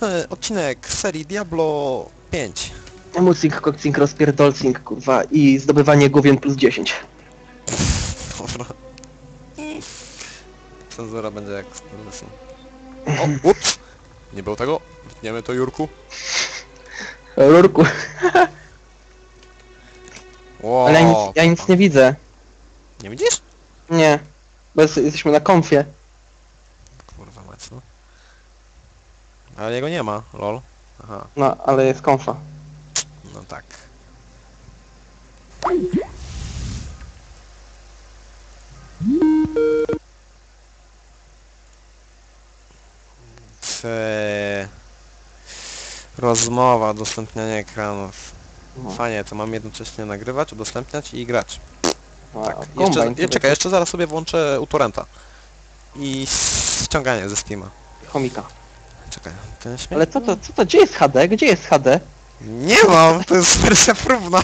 następny odcinek serii Diablo 5. Emucing, kokcing, rozpierdolcing, kurwa, i zdobywanie głowien plus 10. Dobra. Cenzura będzie jak z tym. O, ups! Nie było tego. Wytniemy to, Jurku. Lurku, Wow. ale ja nic nie widzę. Nie widzisz? Nie, bo jesteśmy na konfie. Kurwa mać, no. Ale jego nie ma, lol. Aha, No, ale jest konfa. no tak. Rozmowa, udostępnianie ekranów. No. Fajnie, to mam jednocześnie nagrywać, udostępniać i grać. Tak. Kombajn, Czekaj, jeszcze zaraz sobie włączę uTorrenta. I ściąganie ze Steama. chomika. Czekaj, Ale co to, gdzie jest HD? Gdzie jest HD? Nie mam, to jest wersja próbna.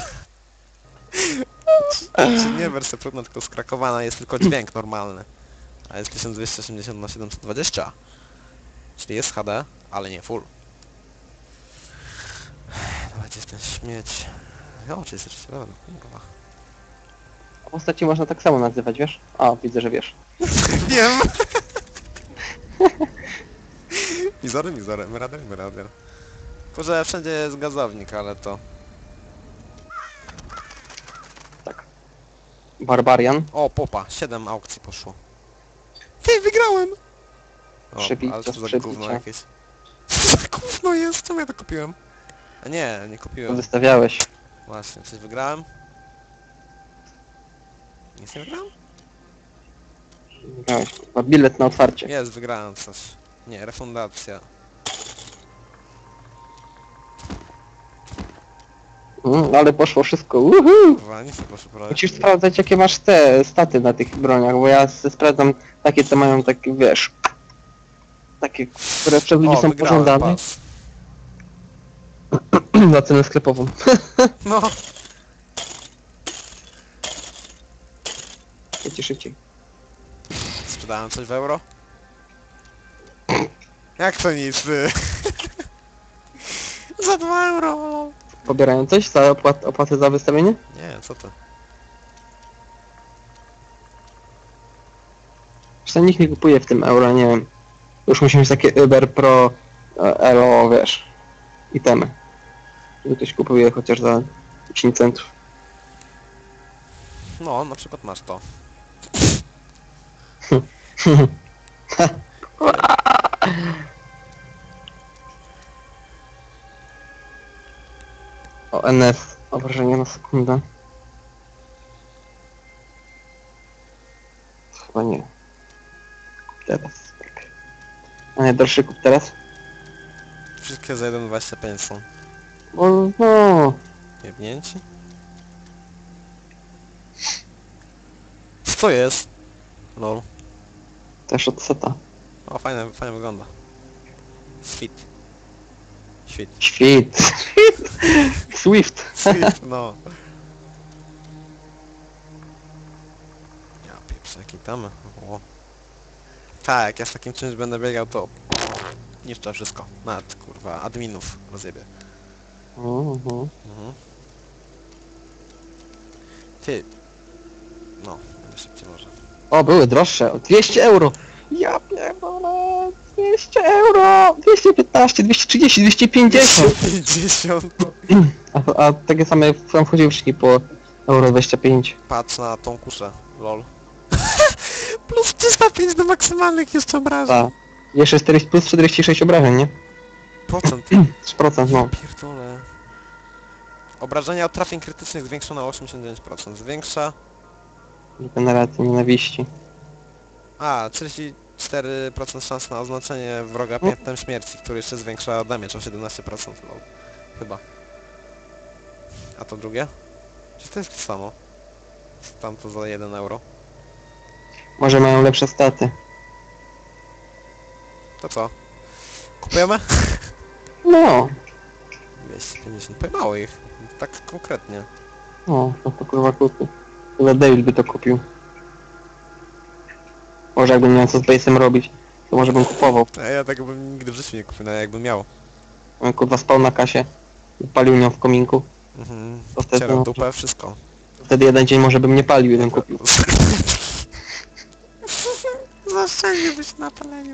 Znaczy nie wersja próbna, tylko skrakowana, jest tylko dźwięk normalny. A jest 1280 na 720. Czyli jest HD, ale nie full. Dawajcie ten śmieć. O, czy jest jeszcze kurwa. A postaci można tak samo nazywać, wiesz? A, widzę, że wiesz. Wiem! Mizory, myrader. Tylko, że wszędzie jest gazownik, ale to... Tak. Barbarian. O, popa, 7 aukcji poszło. Ty, wygrałem! O, Przebicie, ale co za przebicie. gówno jakieś. Co za gówno jest? Czemu ja to kupiłem? A nie To kupiłem. wystawiałeś. Właśnie, coś wygrałem? Nic nie wygrałem? Wygrałeś, kurwa, bilet na otwarcie. Jest, wygrałem coś. Nie, refundacja. Ale poszło wszystko, uhu! Kurwa, nic nie proszę prowadzić. Musisz sprawdzać, jakie masz te staty na tych broniach, bo ja sprawdzam takie, co mają takie, wiesz... Takie, które przez ludzi są wygrałem pożądane. pas. Na cenę sklepową. No. Szybciej. Sprzedałem coś w euro? Jak to nic, ty? Za 2 euro! Pobierają coś za opłatę za wystawienie? Nie, co to? Przecież nikt nie kupuje w tym euro, nie wiem. Już musi mieć takie Uber Pro Elo, wiesz, itemy. Żeby ktoś kupuje chociaż za 10 centów. No, na przykład masz to. O, NF. Obrażenie na sekundę. Chyba nie. Teraz. Tak. A nie, dalszy kup teraz? Wszystkie za 1,25 są. Bo no... Jebnięci? Co to jest? Lol. Też od seta. O, fajnie wygląda. Sweet. Świt. Swift. Sweet, no. Ja pieprzę, jaki tam. O. Tak, jak ja z takim czymś będę biegał, to niszczę wszystko. Nawet, kurwa, adminów rozjebie. Mhm. Ty. No, będę szybciej może. O, były droższe. O 200 euro. Ja pierdolę. 200 euro. 215, 230, 250. 50. A takie same tam wchodziły wcześniej po euro 25. Patrz na tą kuszę, lol. Plus 305 do maksymalnych jeszcze obrażeń. Tak. Jeszcze 40 plus 46 obrażeń, nie? Procent. 3%, no. Pierdolę. Obrażenia od trafień krytycznych zwiększone o 89%. Zwiększa... Generacja nienawiści. A, 44% szans na oznaczenie wroga piętnem śmierci, który jeszcze zwiększa damage o 17%. Lol. Chyba. A to drugie? Czy to jest to samo? Tam to za 1 euro. Może mają lepsze staty. To co? Kupujemy? No. 250. Pojmało ich. Tak konkretnie. No, to kurwa kupi. Chyba David by to kupił. Może jakbym miał co z base'em robić, to może bym kupował. A ja tego bym nigdy w życiu nie kupił, nawet jakbym miał. Kurwa spał na kasie. Palił nią w kominku. Mhm. To wtedy, Wcierał no, dupę, wszystko. wtedy jeden dzień może bym nie palił, jeden kupił. Zaszczędziłbyś na paleniu.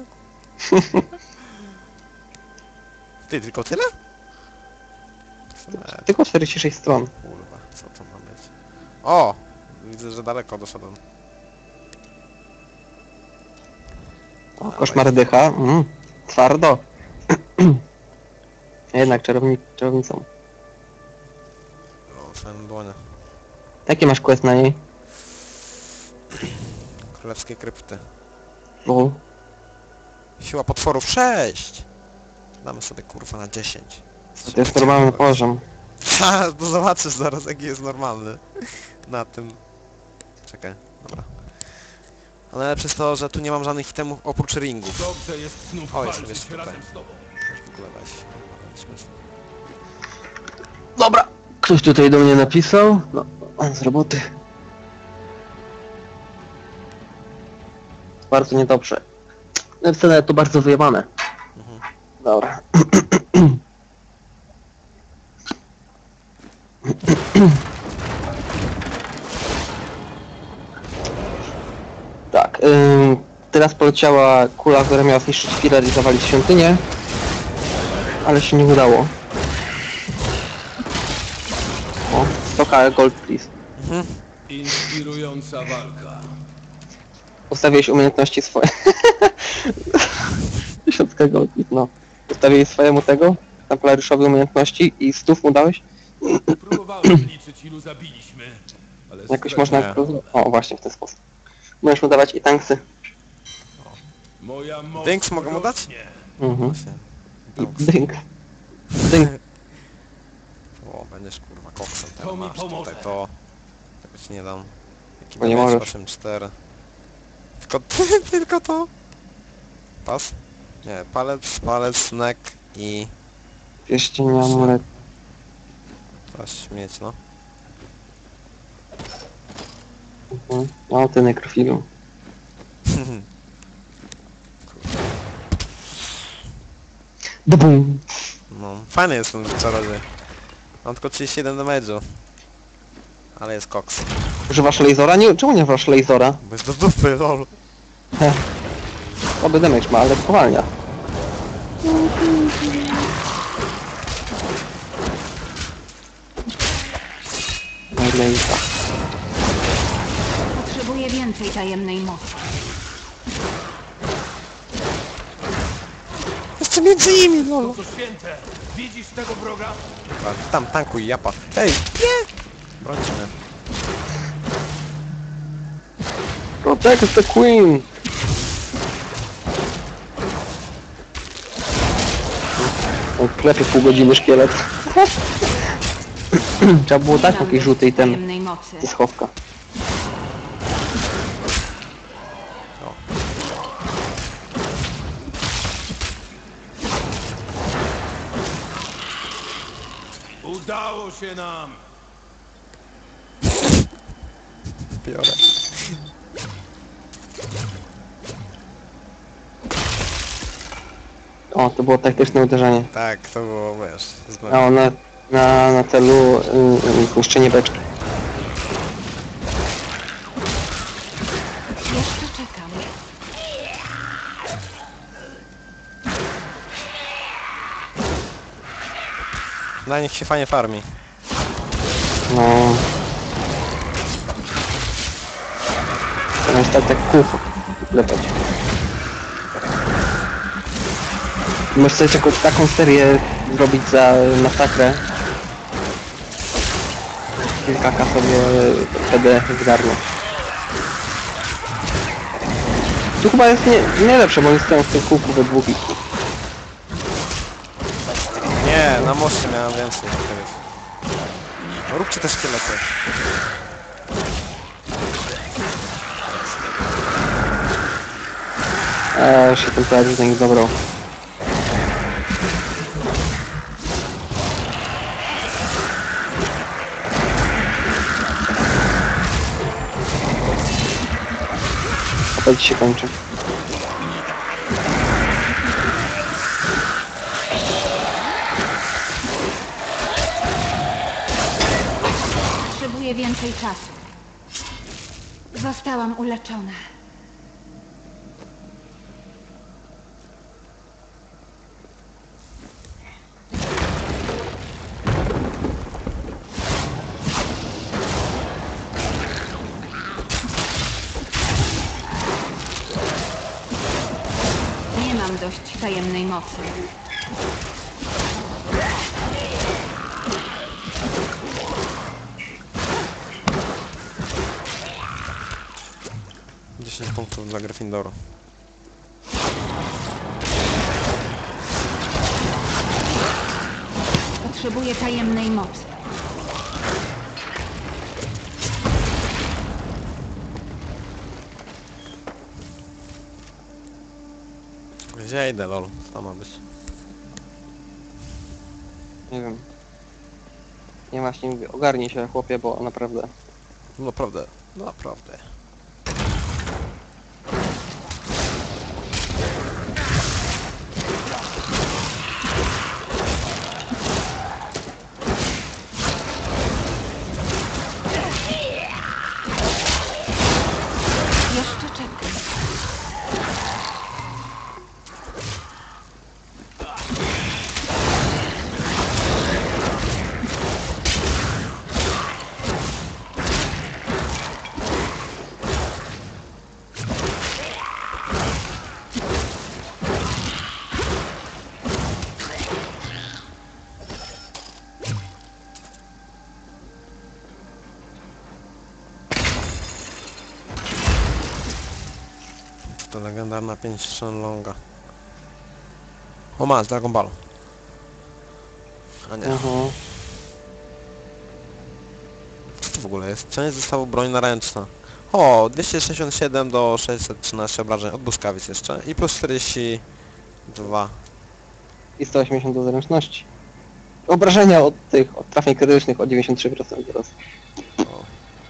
Ty, tylko tyle? Tylko 46 stron. Kurwa, co to ma być? O! Widzę, że daleko doszedłem. O, koszmar dycha. Twardo. Jednak czarownicą. O, fajne dłonie. Jaki masz quest na niej? Królewskie krypty. O, Siła potworów 6! Damy sobie kurwa na 10. to jest normalny poziom. Ha, no zobaczysz zaraz jaki jest normalny. Na tym. Czekaj, dobra. Ale najlepsze jest to, że tu nie mam żadnych itemów oprócz ringów. Dobrze jest znów O, jest walczyć tutaj. razem z tobą. W ogóle weź. Dobra. Ktoś tutaj do mnie napisał. No, z roboty. Bardzo niedobrze. Napisane to bardzo wyjebane. Mhm. Dobra. Tak. Teraz poleciała kula, która miała zniszczyć filar i zawalić świątynię. Ale się nie udało. O, 100k gold please. Mhm. Inspirująca walka. Ustawiłeś umiejętności swoje. 1000k gold please, no. Ustawiłeś swojemu tego, templariuszowi umiejętności i 100 mu dałeś? Próbowałem liczyć ilu zabiliśmy, ale Jakoś można... Nie. O, właśnie w ten sposób. Możesz mu dawać i tanksy. Moja moc Dynks mogę mu dać? rośnie. Mhm. Właśnie. I dynk. Dynk. O, będziesz kurwa koksem To teraz mi masz pomoże. tutaj to. Tego ci nie dam. Jaki Bo nie damage? możesz. 8-4. Tylko, tylko to. Pas? Nie, palec, neck i... Pierścień, amulet. Coś mieć, no. No, ty nekrofilu. Bum. No, fajny jest ten czarodziej. Mam tylko 31 damage'u. Ale jest koks. Używasz lasera? Nie, czemu nie używasz lasera? Bo jest do dupy, lol. Słaby damage ma, ale spowalnia. Laser. Potrzebuję więcej tajemnej mocy. Jeszcze między nimi, lol. To święte. Widzisz tego wroga? Tam, tankuj, japa. Ej, nie! Brońcie mnie. Protect the queen! On klepie pół godziny szkielet. Trzeba było tak jakiś żółty item Tajemnej mocy. ze schowka. Udało się nam. Biorę. O, to było taktyczne uderzenie. Tak, to było, wiesz, A na celu zniszczenie beczki. Jeszcze czekam. Na nich się fajnie farmi. No. Teraz tak kółko lepać. Możesz sobie taką serię zrobić za masakrę. Kilkaka sobie wtedy zgarnąć. Tu chyba jest nie lepsze, bo jest w tym kółku we dwóch. Nie, na moście miałem więcej. No, róbcie te szkielety. Się ten prawie nie dobrał. Opać się kończy. Potrzebuję więcej czasu. Zostałam uleczona. Nie mam dość tajemnej mocy. 10 punktów dla Gryffindoru. Potrzebuję tajemnej mocy. Gdzie ja idę, lol? Co to ma być? Nie wiem. Nie właśnie mówię, ogarnij się chłopie, bo naprawdę... No naprawdę, naprawdę. Jeszcze czekam. To legendarna 5 Shenlonga. O, masz Dragon Ball. A nie. Co to w ogóle jest? Część zestawu broń naręczna. O, 267 do 613 obrażeń od błyskawic jeszcze. I plus 42. I 180 do zręczności. Obrażenia od tych, od trafień krytycznych o 93% teraz. O.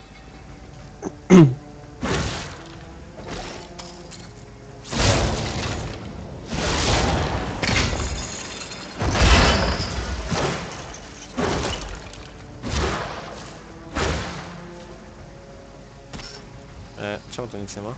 Czemu to nic nie ma?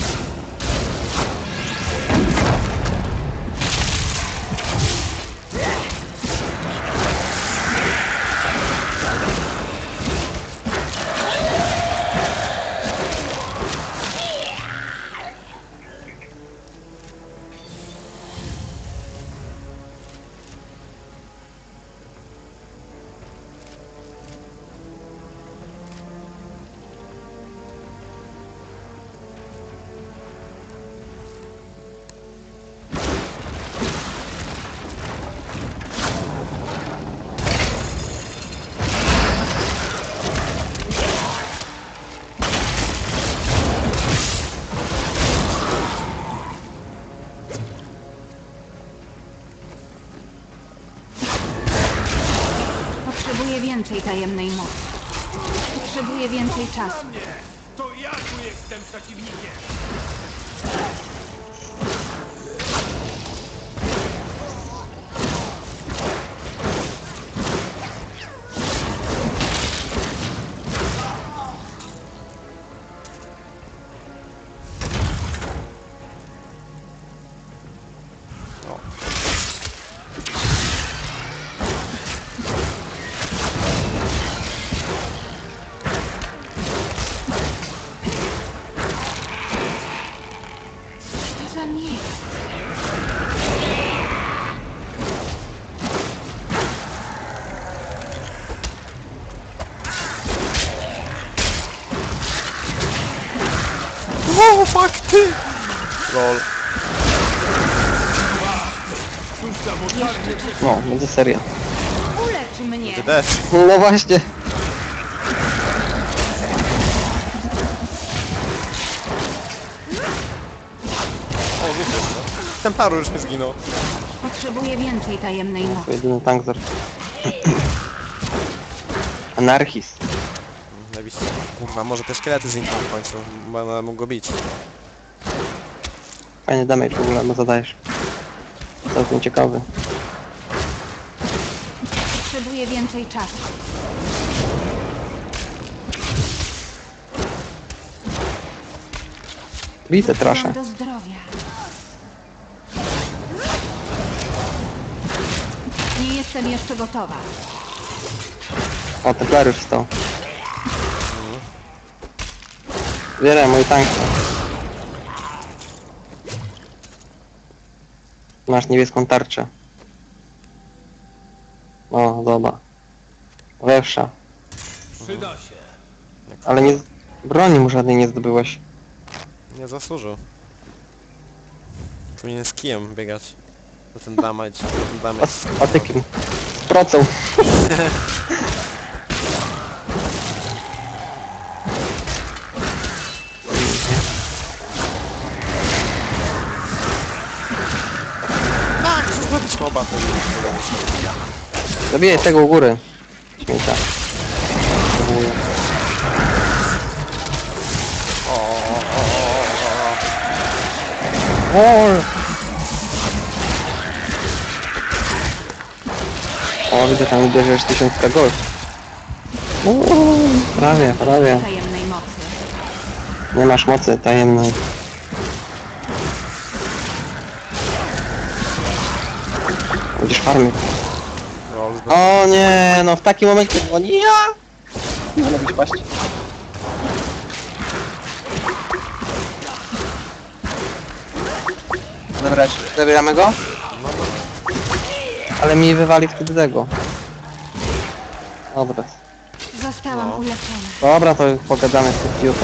Potrzebuję więcej tajemnej mocy. Potrzebuję więcej czasu. Nie! To ja tu jestem przeciwnikiem! Co za nie? O, fuck, ty! Lol. Cóż za mocarny No, będzie seria. Ulecz mnie. Ty też. No właśnie. O, wiecie co? Templaru już mi zginął. Potrzebuję więcej tajemnej To mocy. jedyny tank zar. Anarchist. Najbliższy. Kurwa, może te szkielety znikną w końcu. Będę mógł go bić. Fajny damage w ogóle mu zadajesz. Całkiem ciekawy. Potrzebuję więcej czasu. Widzę Wracam traszę. do zdrowia. Nie jestem jeszcze gotowa. O, Templariusz wstał. Zbieraj mój tank. Masz niebieską tarczę. O, dobra. Wewsza. Przyda się. Ale nie... Broni mu żadnej nie zdobyłeś. Nie zasłużył. Powinien z kijem biegać. To ten damage, Z patykiem. Z procą. Słoba to Zabijaj tego u góry. Śmiecia. Próbuję. O, widzę tam uderzyłeś 1000 gold. Prawie, prawie. Tajemnej mocy. Nie masz mocy tajemnej. Będziesz farmił. O nie, no w takim momencie dzwoni ja! Nie wolno być paść. Dobra, zabieramy go? Ale mi wywali wtedy tego. Dobra. Zostałam No. uleczona. Dobra, to pogadamy z tym piłką.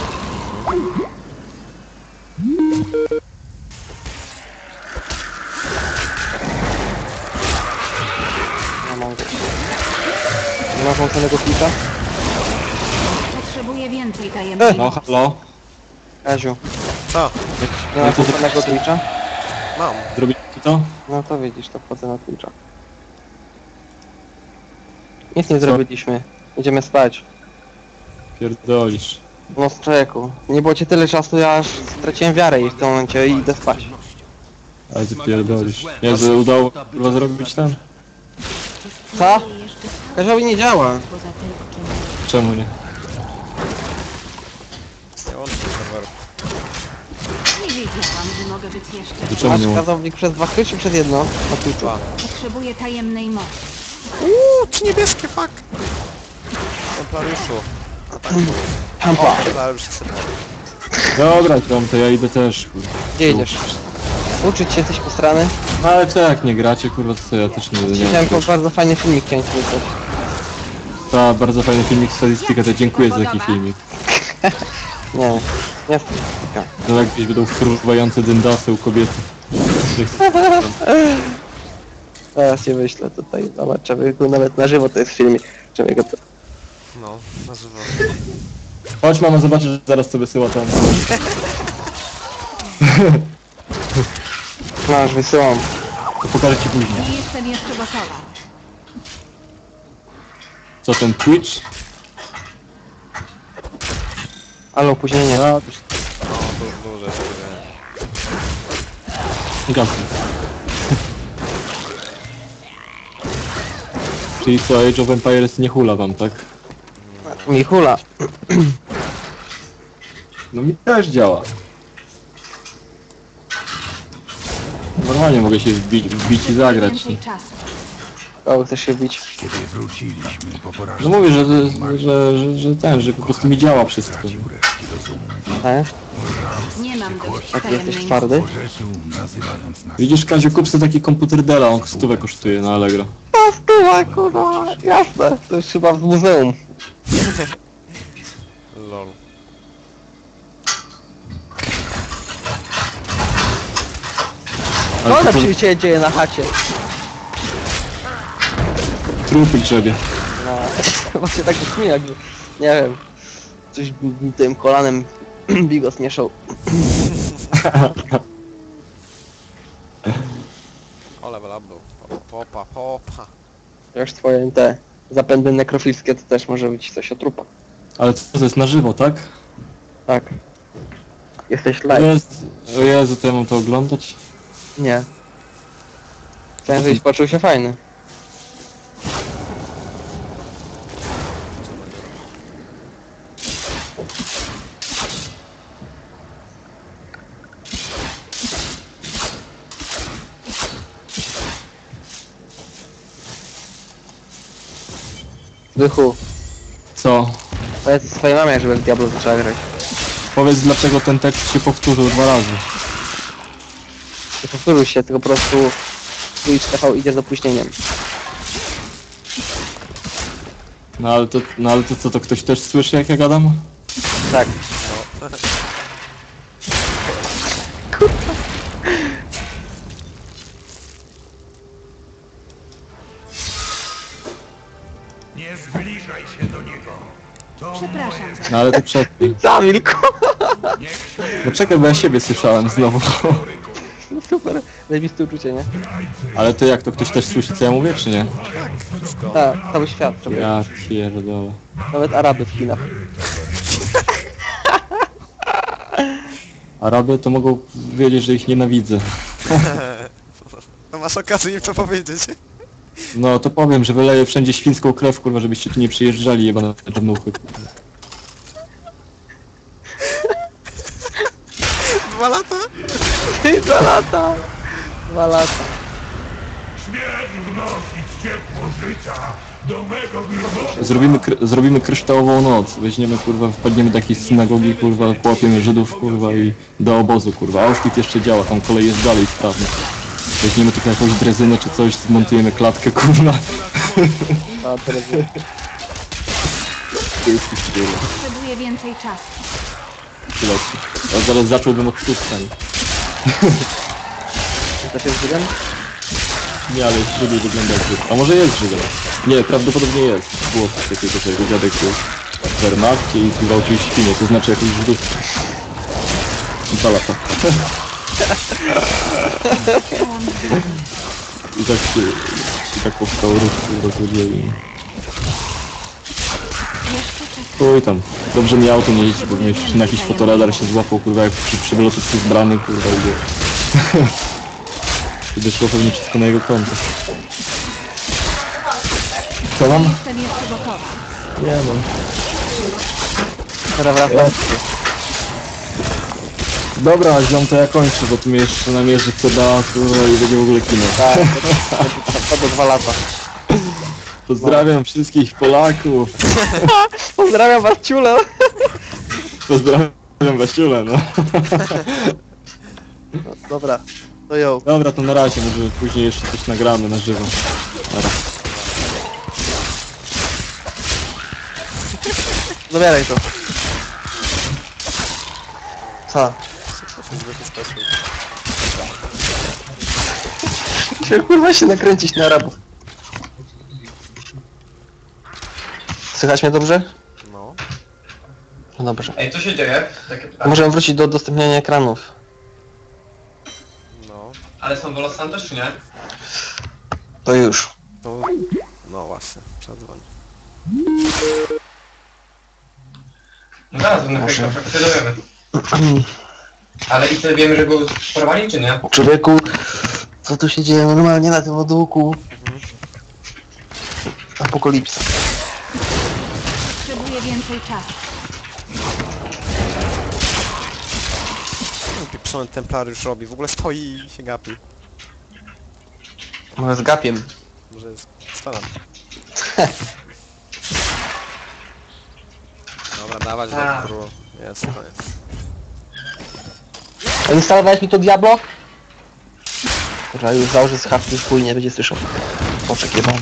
Nie mam go. Nie masz mocnego klika? Potrzebuję więcej tajemnej No, mocy. halo? Kaziu, Co? nie masz mocnego Twitcha? Mam. Zrobicie to? No to widzisz, to wchodzę na Twitcha. Nic nie zrobiliśmy. Idziemy spać. Pierdolisz. No człowieku, nie było ci tyle czasu, ja aż straciłem wiarę i w tym momencie idę spać. Ale ty pierdolisz. Jezu, udało chyba zrobić ten? Co? Jeszcze Kaziowi nie działa. poza tylko Czemu nie? Nie łączę serweru. nie wiedziałam, że mogę być jeszcze. To czemu Masz nie ma? kazownik przez 2 czy przez jedno? Na Twitchu. Dwa. Potrzebuję tajemnej mocy. Czy niebieskie, fuck! Templariuszu. Hampa. Templariusz się Dobra, Tom, to ja idę też, kurwa. Gdzie idziesz? Uczyć się, jesteś postrany? No ale co jak nie gracie, kurwa, to ja też nie Chciałem wiem. bardzo fajny filmik chciałem ci wysłać. Ta bardzo fajny filmik z statystyka, to dziękuję za taki filmik. Nie, nie jestem taka. No jak gdzieś będą fruwające dyndasy u kobiety. Teraz się wyślę tutaj, zobacz, człowieku, nawet na żywo to jest filmik. Człowieku, to... No, na żywo. Chodź mama, zobaczysz, że zaraz to wysyła tam. No, już wysyłam. To pokażę ci później. Nie jestem jeszcze gotowa. Co ten Twitch? Ale opóźnienie. A, No, duże spojrzenie. Gasy. Czyli co, Age of Empires nie hula wam, tak? Mi hula. No mi też działa. Normalnie mogę się wbić i zagrać. Więcej czasu. O, chcesz się bić? Kiedy wróciliśmy po porażce, No mówię, że po prostu mi działa wszystko. stracił resztki rozumu. Tak? Nie mam dość Tak jesteś tajemnej twardy? Porzeszył, nazywając nas Widzisz, Kaziu, kup sobie taki komputer Della, on 100 kosztuje na Allegro. No, styła, kurwa, jasne. To już chyba w muzeum. Lol. Co tam się dzieje na chacie? Trupy grzebie. No, właśnie tak brzmi jakby, nie wiem, coś tym kolanem bigos mieszał. O, level up był. Popa, popa. Już twoje te zapędy nekrofilskie to też może być coś o trupach. Ale co, to jest na żywo, tak? Tak. Jesteś O live. Jezu, to ja mam to oglądać? Nie. Chciałem, żebyś poczuł się fajny. Zbychu, Co? powiedz swojej mamie, żeby w Diablo zaczęła grać. Powiedz dlaczego ten tekst się powtórzył 2 razy. Nie powtórzył się, tylko po prostu Twitch TV idzie z opóźnieniem. No ale to co, to ktoś też słyszy jak ja gadam? Tak. Nie zbliżaj się do niego. To Przepraszam. No ale to przed... Zamilkł! No czekaj, bo ja siebie słyszałem znowu. No super, zajebiste uczucie, nie? Ale to jak, to ktoś też słyszy co ja mówię, czy nie? Tak, cały świat. Żeby... Ja pierdolę. Nawet Araby w Chinach. Araby to mogą wiedzieć, że ich nienawidzę. To masz okazję im to powiedzieć. No to powiem, że wyleję wszędzie świńską krew, kurwa, żebyście tu nie przyjeżdżali, jebane czarnuchy. 2 lata? 2 lata! 2 lata. śmierć wnosić ciepło życia do mego grobu. Zrobimy kryształową noc. Weźmiemy, kurwa, wpadniemy do jakiejś synagogi, kurwa, połapiemy Żydów, kurwa, i do obozu, kurwa. Auschwitz jeszcze działa, tam kolej jest dalej sprawna. Weźmiemy tylko jakąś drezynę czy coś, zmontujemy klatkę, kurwa. A teraz Potrzebuję więcej czasu. Leci. Ja zaraz zacząłbym od pustań. też jest Żydem? Nie, ale Żydów wygląda jak Żyd. A może jest Żydem? Nie, prawdopodobnie jest. Było coś takiego, że dziadek był w Wehrmachcie i gwałcił świnie, to znaczy jakiś Żydów. 2 lata. I tak powstał ruch, rozłodzieli. Chuj tam. Dobrze mi auto nie jeździ, bo mnie na jakiś fotoradar się złapał, kurwa, jak przy wylotu zbrany, kurwa, i doszło pewnie wszystko na jego konto. Co mam? Jestem jeszcze gotowa. Nie no. Teraz wracam. Dobra, ziom, to ja kończę, bo tu mnie jeszcze namierzy CDA, kurwa, i będzie w ogóle kino. Tak, to do 2 lata. Pozdrawiam wszystkich Polaków. Pozdrawiam was, ciule! Pozdrawiam Wasiulę, no. No, dobra, to ją. Dobra, to na razie, może później jeszcze coś nagramy na żywo. Dobra. Zabieraj to. Co? Się kurwa się nakręcić na Arabów. Słychać mnie dobrze? No. No dobrze. Ej, co się dzieje? Takie pytanie. Możemy wrócić do udostępniania ekranów. No. Ale są w Los Santos czy nie? To już. No właśnie, przedzwoń. No zaraz na Może. chwilę się dowiemy. Ale i sobie wiemy, że go porwali czy nie? Człowieku, co tu się dzieje normalnie na tym odłuku? Apokalipsa. Potrzebuję więcej czasu. Pieprzony templariusz robi, w ogóle stoi i się gapi. Może z gapiem. Może jest stanem. Dobra, dawać do kuru. Jest, koniec. Instalowałeś mi to Diablo? Dobra, już założę z hafty, chuj nie będzie słyszał. Poczek jebany.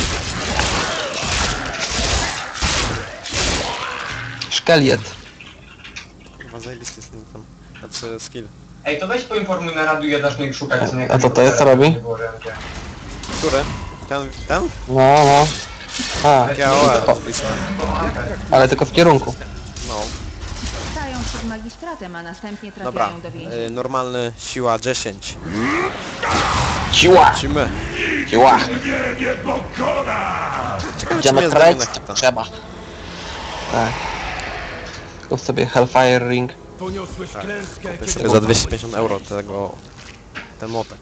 Szkeliet. Kurwa, zajebisty jest ten tam. Znaczy skill. Ej, to weź poinformuj na radiu, ja zacznę ich szukać. Nie, A co to jest, co robi? Nie było, że ja nie wiem. Który? Ten? No, no. A, Ja ale tylko w kierunku. No. Stają przed magistratem, a następnie Dobra. trafiają do więzienia. Normalny siła 10. Siła! Lecimy. Siła! Ciekawe czy Idziemy mnie kręcić, zbawi na hita. trzeba. Tak. Kup sobie Hellfire Ring. Poniosłeś klęskę, Kupię kiedy sobie za 250 euro ten młotek.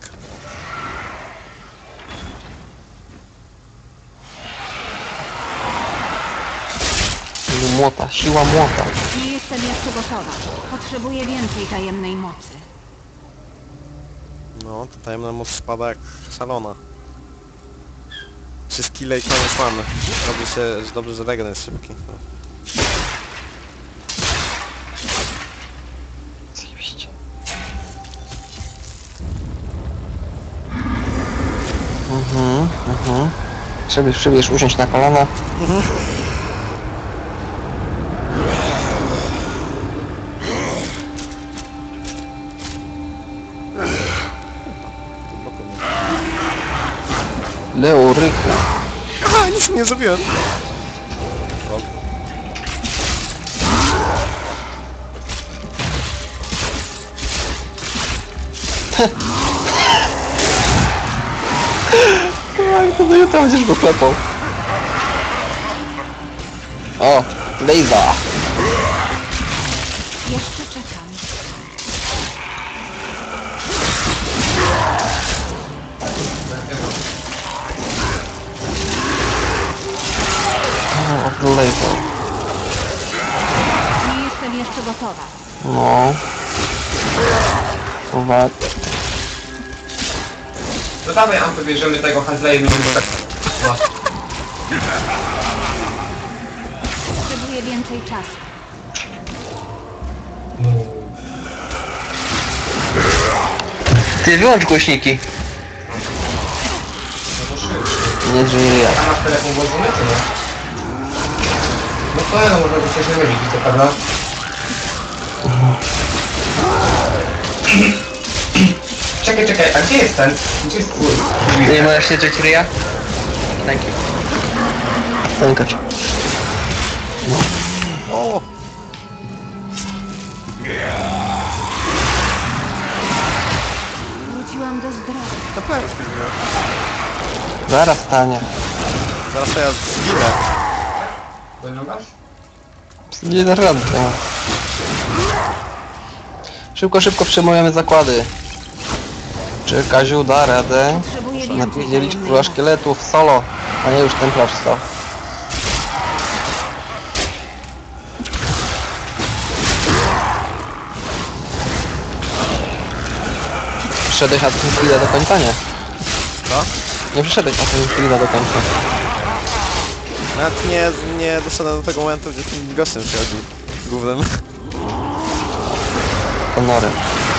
Młota, siła młota. Nie jestem jeszcze gotowa. Potrzebuję więcej tajemnej mocy. No, to tajemna moc spada jak szalona. 3 skille i koniec mamy. Dobrze, że regen jest szybki. Zajebiście. Przybierz, usiąść na kolana. Leuryka. Aha, nic nie zrobiłem. Jak to do jutra będziesz go klepał. O, Lejza. Jeszcze czekam. O, Lejza. Nie jestem jeszcze gotowa. No. Uwaga. No dawaj, Ampy, bierzemy tego handla i będziemy tak... No. Potrzebuję więcej czasu. Ty wyłącz głośniki. Nie żyje ja. A masz telefon włączony, czy nie? No to ja, no można by coś nie robić, to prawda? Czekaj, a gdzie jest ten? Gdzie jest twój? Nie możesz siedzieć ryja? Thank you. Pękacz. O! Wróciłam do zdrowia. To pewnie. Zaraz stanie. Zaraz to ja zginę. Wyglądasz? Nie da rady. Szybko przyjmujemy zakłady. Czy Kaziu da radę Potrzebuję więcej napierdzielić wzajemnej króla mocy. szkieletów solo, a nie już templarz stał. Przyszedłeś na tym chwilę do końca, nie? Co? Nie przyszedłeś na tym chwilę do końca. Nawet nie doszedłem do tego momentu, gdzie tym gościem przychodzi. Głównym. Honory.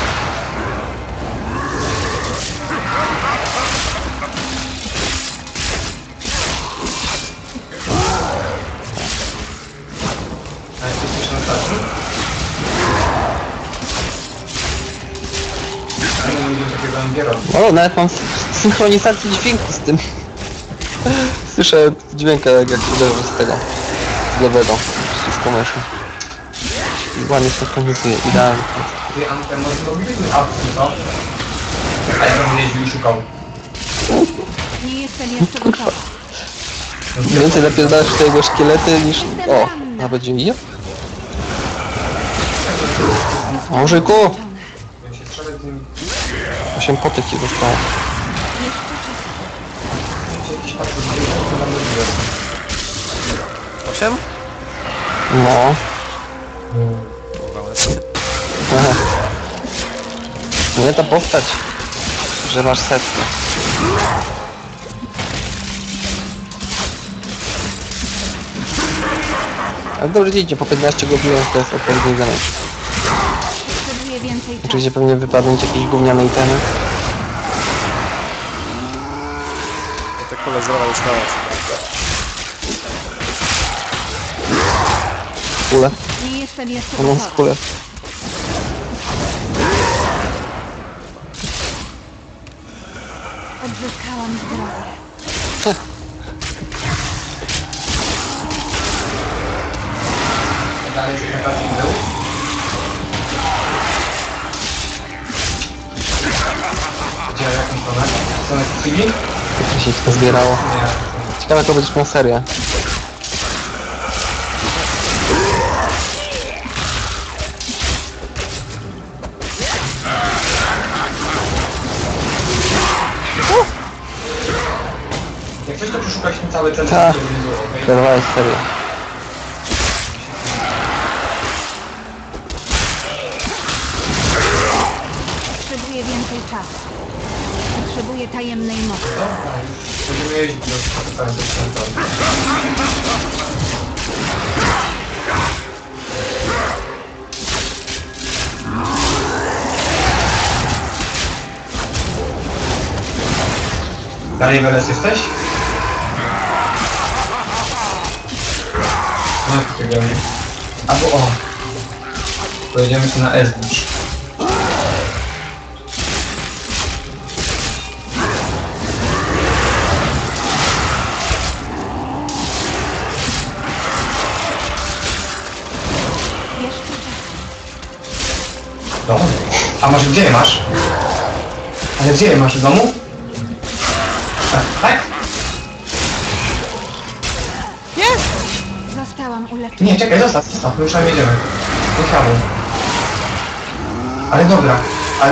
A jesteś już na starcie? A nie mówię takiego ambiera. O, nawet mam synchronizację dźwięku z tym. Słyszę dźwięka jak uderzę z tego. Z lewego. Przycisku myszy. I ładnie synchronizuje, idealnie. Ty, Ampy, może zrobiliśmy apsy, co? A ja bym jeździł i szukał. Nie jestem jeszcze gotowa. Więcej napierdalasz w tego szkielety niż... O, nawet dzięki. Mążyku! Bym się strzelać z nim. 8 potek ci zostało. Czy jakiś patrz, to nam mówię. 8? No. Dobra, Aha. Nie ta postać, że masz setkę. Ale dobrze idzie, po 15 godzin to jest odpowiedni damage. Potrzebuję więcej czasu. Oczywiście pewnie wypadną ci jakieś gówniane itemy. te kule zdrowa ustała. Kule. Nie jestem jeszcze No, gotowa. kule. Odzyskałam zdrowie. Dalej jest taka był. Gdzie, jaką stronę? Stronę Sicilii? Jak się to zbierało. Nie. Ciekawe to będzie na serię. Jak coś to przeszukać mi cały ten Tak. żeby nie było, okej? Przerwałeś serię. Potrzebuję więcej czasu. Potrzebuję tajemnej mocy. Dobra, już będziemy jeździć do centrum. Dalej Weles jesteś? No to tego nie. Albo o! Pojedziemy się na S-Bush. Jeszcze czekam. No. A masz gdzie je masz? Ale gdzie je masz? W domu? Tak? Zostałam uleczona. Nie, czekaj, zostaw, my już tam jedziemy. Nie chciałbym. Ale dobra, ale...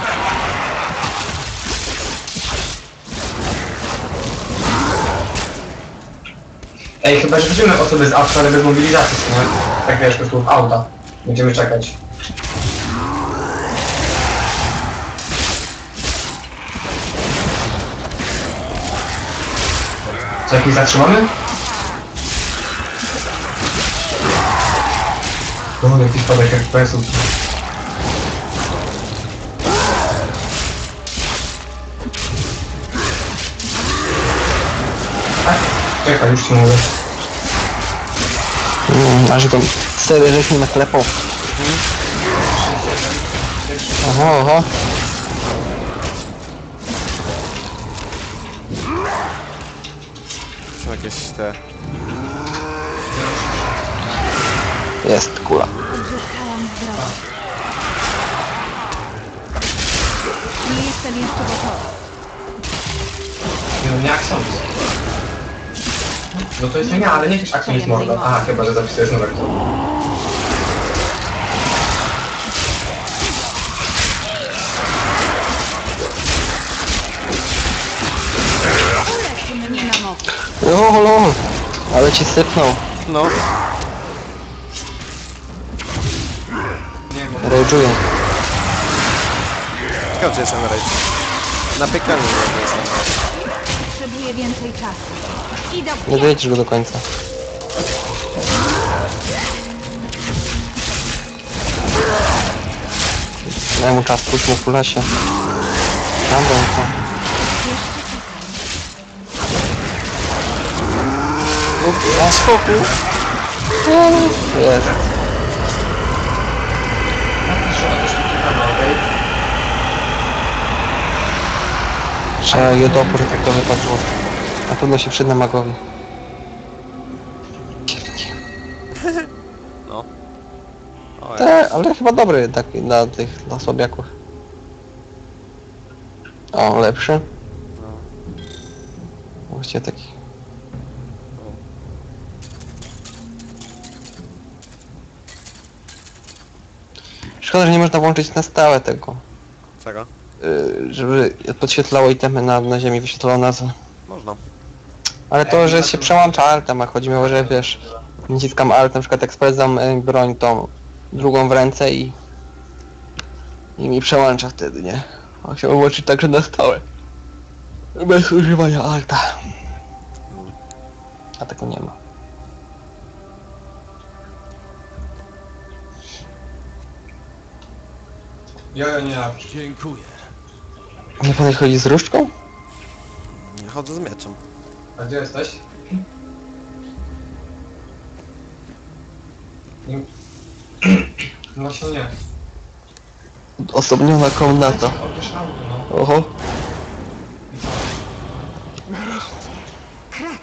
Ej, chyba że weźmiemy osoby z auta, ale bez mobilizacji, nie? Tak wiesz, po prostu w auta. Będziemy czekać. Co, jakieś zatrzymamy? No, jakiś spadek FPS-ów. Czekaj, już ci mówię. Aż go wtedy żeś mi naklepał. Oho, oho. Są jakieś te... Jest kula. Odzyskałam zdrowie. Nie jestem jeszcze gotowa. No nie Axon. No to jest nie, ale nie też Axon jest morda. Aha, chyba, że zapisujesz numer. Ulecz mnie na mocy. Lol, ale ci sypnął. No, Nie, bo... Rage'uję. ciekawe czy jest Emerald. Na piekarni nie jest Emerald. Potrzebuję więcej czasu. Idę w Nie dojedziesz go do końca. Daj mu czas, puść mu w lesie. Dobra, to. Na skoku. Jest. Trzeba je dopór, tak to wypadło. Na pewno się przyda magowi. No. O, ja. Ale chyba dobry jednak na tych, na słabiaków. O, lepszy. No. Właściwie taki. Szkoda, że nie można włączyć na stałe tego. Czego? Żeby podświetlało itemy na ziemi, wyświetlało nazwę. Można. Ale to, że się przełącza altem, a chodzi mi o, że wiesz, naciskam alt, na przykład jak sprawdzam broń, tą drugą w ręce i mi przełącza wtedy, nie? A chciałbym włączyć także na stałe. Bez używania alta. A tego nie ma. Ja nie. Dziękuję. Nie pan chodzi z różdżką? Nie chodzę z mieczem. A gdzie jesteś? Nie. No właśnie nie. Osobniona komnata. Odbierz auto, no. Oho. I co? krater.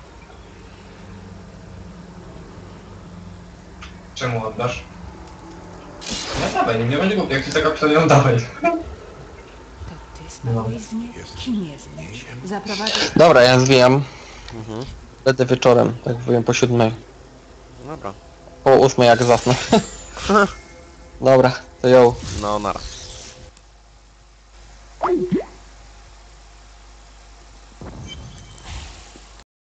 Czemu oddasz? Nie dawaj, nie będzie głupie, jak ci taka pisanie, oddawaj. To ty stanowizni? Kim jesteś? Zaprowadzisz... Dobra, ja zwijam. Mhm. Wtedy wieczorem, tak powiem po 7. Dobra. Po 8 jak zasnę. Dobra, to ją. No, nara.